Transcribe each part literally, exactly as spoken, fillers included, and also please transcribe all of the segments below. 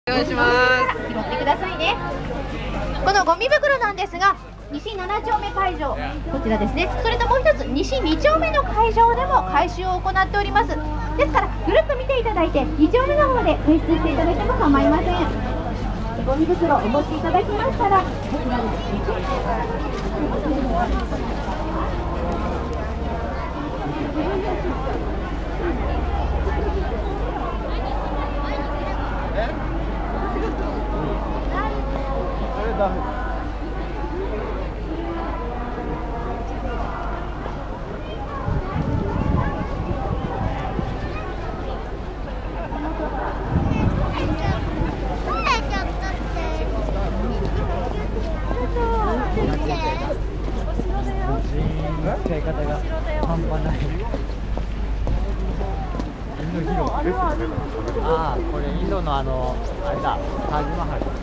お願いします。 拾ってくださいね。このゴミ袋なんですが、西なな丁目会場、こちらですね。それともう一つ西に丁目の会場でも回収を行っております。ですからぐるっと見ていただいてに丁目の方で退出していただいても構いません。ゴミ袋お持ちいただきましたらこちらですね。 使い方が半端ない。ああ、これインドのあのあれだ、タージマハル。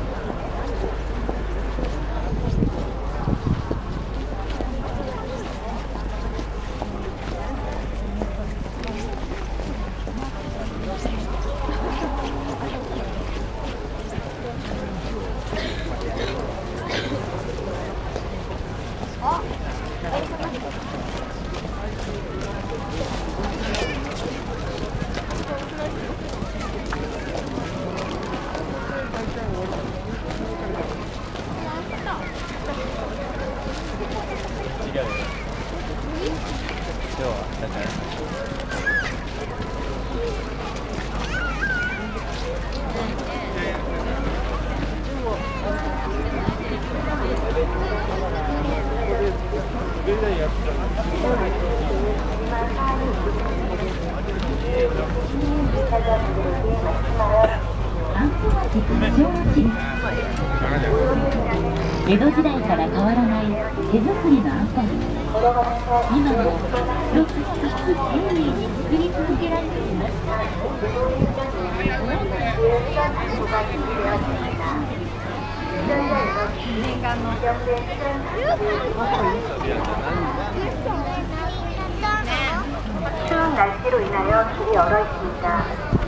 江戸時代から変わらない手作りのあんこに今も一つ一つ丁寧に作り続けられています。 念願の 추운 날씨로 인하여 길이 얼어 있습니다.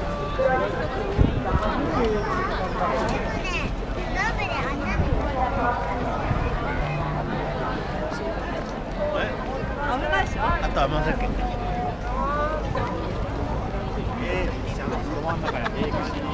아또 안 마실게. 예, 도망 나가야 돼.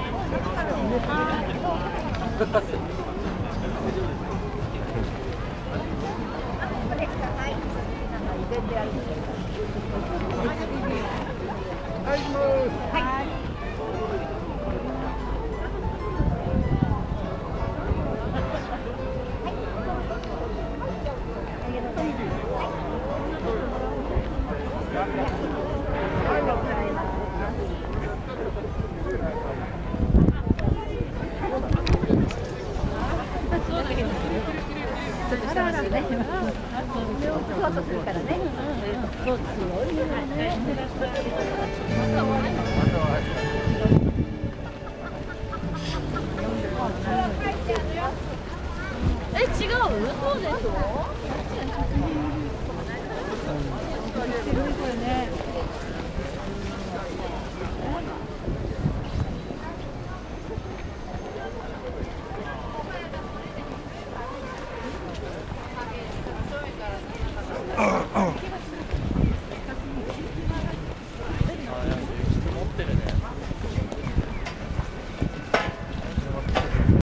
え、違う？そうでしょ？